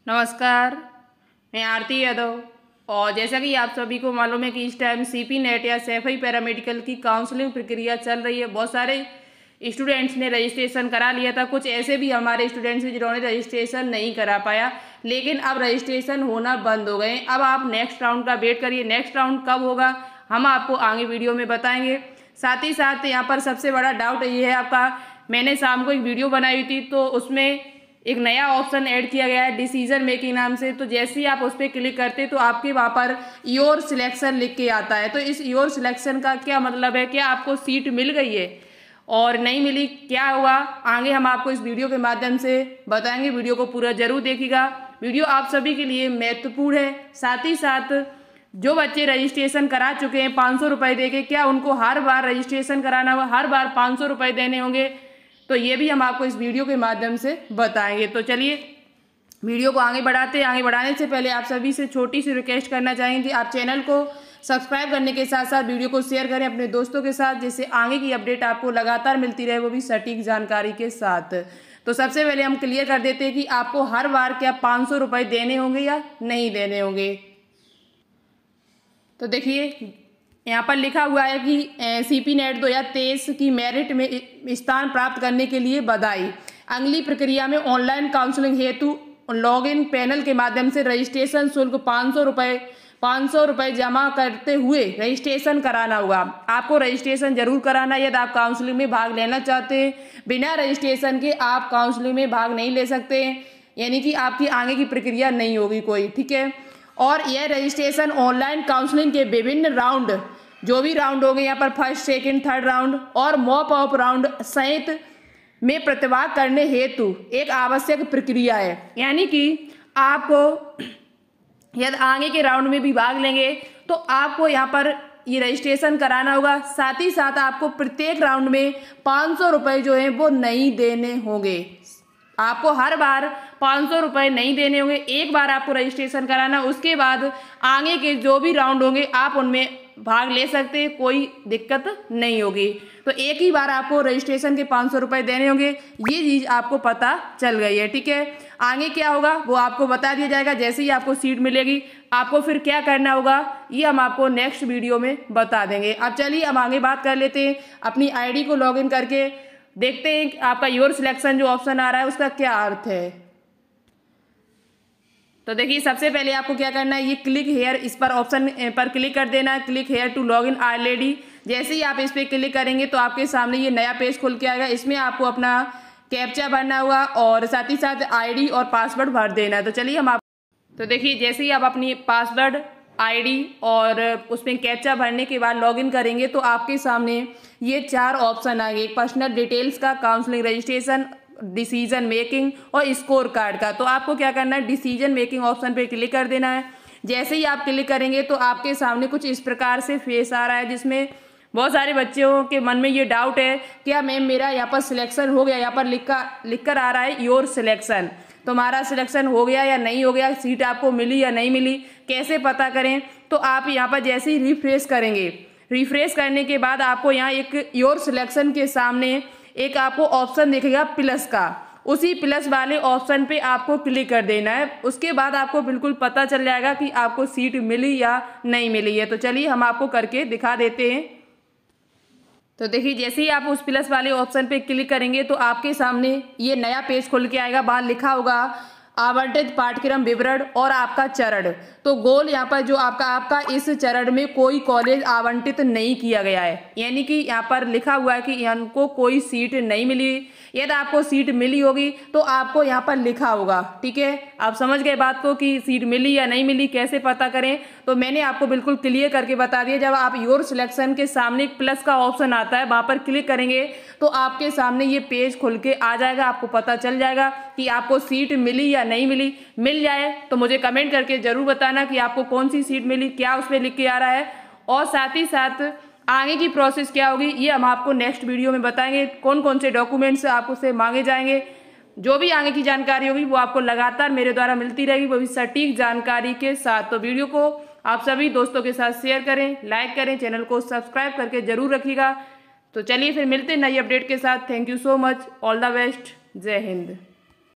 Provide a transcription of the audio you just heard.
नमस्कार, मैं आरती यादव। और जैसा कि आप सभी को मालूम है कि इस टाइम सीपी नेट या सैफई पैरामेडिकल की काउंसलिंग प्रक्रिया चल रही है। बहुत सारे स्टूडेंट्स ने रजिस्ट्रेशन करा लिया था, कुछ ऐसे भी हमारे स्टूडेंट्स हैं जिन्होंने रजिस्ट्रेशन नहीं करा पाया, लेकिन अब रजिस्ट्रेशन होना बंद हो गए। अब आप नेक्स्ट राउंड का वेट करिए। नेक्स्ट राउंड कब होगा हम आपको आगे वीडियो में बताएंगे। साथ ही साथ यहाँ पर सबसे बड़ा डाउट ये है आपका, मैंने शाम को एक वीडियो बनाई हुई थी तो उसमें एक नया ऑप्शन ऐड किया गया है डिसीजन मेकिंग नाम से। तो जैसे ही आप उस पर क्लिक करते हैं तो आपके वहाँ पर योर सिलेक्शन लिख के आता है। तो इस योर सिलेक्शन का क्या मतलब है? क्या आपको सीट मिल गई है और नहीं मिली, क्या हुआ आगे हम आपको इस वीडियो के माध्यम से बताएंगे। वीडियो को पूरा जरूर देखिएगा, वीडियो आप सभी के लिए महत्वपूर्ण है। साथ ही साथ जो बच्चे रजिस्ट्रेशन करा चुके हैं 500 रुपये दे के, क्या उनको हर बार रजिस्ट्रेशन कराना होगा, हर बार 500 रुपये देने होंगे? तो ये भी हम आपको इस वीडियो के माध्यम से बताएंगे। तो चलिए वीडियो को आगे बढ़ाते हैं। आगे बढ़ाने से पहले आप सभी से छोटी सी रिक्वेस्ट करना चाहेंगे, आप चैनल को सब्सक्राइब करने के साथ साथ वीडियो को शेयर करें अपने दोस्तों के साथ, जिससे आगे की अपडेट आपको लगातार मिलती रहे, वो भी सटीक जानकारी के साथ। तो सबसे पहले हम क्लियर कर देते हैं कि आपको हर बार क्या 500 रुपये देने होंगे या नहीं देने होंगे। तो देखिए यहाँ पर लिखा हुआ है कि सीपी नेट 2023 की मेरिट में स्थान प्राप्त करने के लिए बधाई। अगली प्रक्रिया में ऑनलाइन काउंसलिंग हेतु लॉगिन पैनल के माध्यम से रजिस्ट्रेशन शुल्क 500 रुपये जमा करते हुए रजिस्ट्रेशन कराना होगा। आपको रजिस्ट्रेशन जरूर कराना है यदि आप काउंसलिंग में भाग लेना चाहते हैं। बिना रजिस्ट्रेशन के आप काउंसलिंग में भाग नहीं ले सकते, यानी कि आपकी आगे की प्रक्रिया नहीं होगी कोई, ठीक है। और यह रजिस्ट्रेशन ऑनलाइन काउंसलिंग के विभिन्न राउंड, जो भी राउंड होंगे यहाँ पर फर्स्ट सेकंड थर्ड राउंड और मॉप अप राउंड सहित में प्रतिभाग करने हेतु एक आवश्यक प्रक्रिया है। यानी कि आपको यदि आगे के राउंड में भी भाग लेंगे तो आपको यहाँ पर ये रजिस्ट्रेशन कराना होगा। साथ ही साथ आपको प्रत्येक राउंड में 500 रुपये जो है वो नहीं देने होंगे। आपको हर बार 500 रुपये नहीं देने होंगे, एक बार आपको रजिस्ट्रेशन कराना, उसके बाद आगे के जो भी राउंड होंगे आप उनमें भाग ले सकते हैं, कोई दिक्कत नहीं होगी। तो एक ही बार आपको रजिस्ट्रेशन के 500 रुपये देने होंगे, ये चीज़ आपको पता चल गई है, ठीक है। आगे क्या होगा वो आपको बता दिया जाएगा। जैसे ही आपको सीट मिलेगी आपको फिर क्या करना होगा ये हम आपको नेक्स्ट वीडियो में बता देंगे। अब चलिए हम आगे बात कर लेते हैं। अपनी आईडी को लॉगिन करके देखते हैं कि आपका योर सिलेक्शन जो ऑप्शन आ रहा है उसका क्या अर्थ है। तो देखिए सबसे पहले आपको क्या करना है, ये क्लिक हेयर, इस पर ऑप्शन पर क्लिक कर देना है, click here to login already. जैसे ही आप इस पर क्लिक करेंगे तो आपके सामने ये नया पेज खुल के आएगा। इसमें आपको अपना कैप्चा भरना होगा और साथ ही साथ आईडी और पासवर्ड भर देना है। तो चलिए तो देखिए जैसे ही आप अपनी पासवर्ड, आईडी और उसमें कैप्चा भरने के बाद लॉगिन करेंगे तो आपके सामने ये 4 ऑप्शन आएंगे, एक पर्सनल डिटेल्स का, काउंसलिंग रजिस्ट्रेशन, डिसीजन मेकिंग और स्कोर कार्ड का। तो आपको क्या करना है, डिसीजन मेकिंग ऑप्शन पे क्लिक कर देना है। जैसे ही आप क्लिक करेंगे तो आपके सामने कुछ इस प्रकार से फेस आ रहा है, जिसमें बहुत सारे बच्चों के मन में ये डाउट है क्या मैम मेरा यहाँ पर सिलेक्शन हो गया, यहाँ पर लिख कर आ रहा है योर सिलेक्शन, तुम्हारा सिलेक्शन हो गया या नहीं हो गया, सीट आपको मिली या नहीं मिली, कैसे पता करें। तो आप यहाँ पर जैसे ही रिफ्रेश करेंगे, रिफ्रेश करने के बाद आपको यहाँ एक योर सिलेक्शन के सामने एक आपको ऑप्शन दिखेगा प्लस का, उसी प्लस वाले ऑप्शन पे आपको क्लिक कर देना है। उसके बाद आपको बिल्कुल पता चल जाएगा कि आपको सीट मिली या नहीं मिली है। तो चलिए हम आपको करके दिखा देते हैं। तो देखिए जैसे ही आप उस प्लस वाले ऑप्शन पे क्लिक करेंगे तो आपके सामने ये नया पेज खुल के आएगा। बाहर लिखा होगा आवंटित पाठ्यक्रम विवरण और आपका चरण। तो गोल यहाँ पर जो आपका इस चरण में कोई कॉलेज आवंटित नहीं किया गया है, यानी कि यहाँ पर लिखा हुआ है कि इनको कोई सीट नहीं मिली। यदि आपको सीट मिली होगी तो आपको यहाँ पर लिखा होगा, ठीक है। आप समझ गए बात को कि सीट मिली या नहीं मिली कैसे पता करें। तो मैंने आपको बिल्कुल क्लियर करके बता दिया। जब आप योर सिलेक्शन के सामने एक प्लस का ऑप्शन आता है, वहाँ पर क्लिक करेंगे तो आपके सामने ये पेज खुल के आ जाएगा। आपको पता चल जाएगा कि आपको सीट मिली या नहीं मिली। मिल जाए तो मुझे कमेंट करके जरूर बताना कि आपको कौन सी सीट मिली, क्या उसमें लिख के आ रहा है, और साथ ही साथ आगे की प्रोसेस क्या होगी ये हम आपको नेक्स्ट वीडियो में बताएंगे। कौन कौन से डॉक्यूमेंट्स आपको से मांगे जाएंगे, जो भी आगे की जानकारी होगी वो आपको लगातार मेरे द्वारा मिलती रहेगी, वो भी सटीक जानकारी के साथ। तो वीडियो को आप सभी दोस्तों के साथ शेयर करें, लाइक करें, चैनल को सब्सक्राइब करके जरूर रखिएगा। तो चलिए फिर मिलते हैं नई अपडेट के साथ। Thank you so much, all the best, जय हिंद।